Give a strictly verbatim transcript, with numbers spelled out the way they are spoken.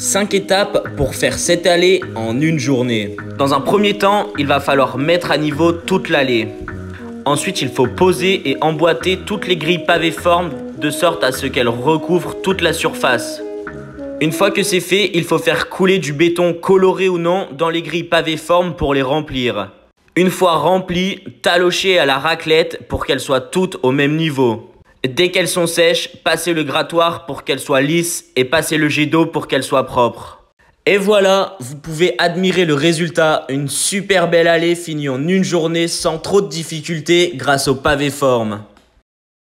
cinq étapes pour faire cette allée en une journée. Dans un premier temps, il va falloir mettre à niveau toute l'allée. Ensuite, il faut poser et emboîter toutes les grilles pavées-formes de sorte à ce qu'elles recouvrent toute la surface. Une fois que c'est fait, il faut faire couler du béton coloré ou non dans les grilles pavées-formes pour les remplir. Une fois remplies, talocher à la raclette pour qu'elles soient toutes au même niveau. Dès qu'elles sont sèches, passez le grattoir pour qu'elles soient lisses et passez le jet d'eau pour qu'elles soient propres. Et voilà, vous pouvez admirer le résultat, une super belle allée finie en une journée sans trop de difficultés grâce aux pavés formes.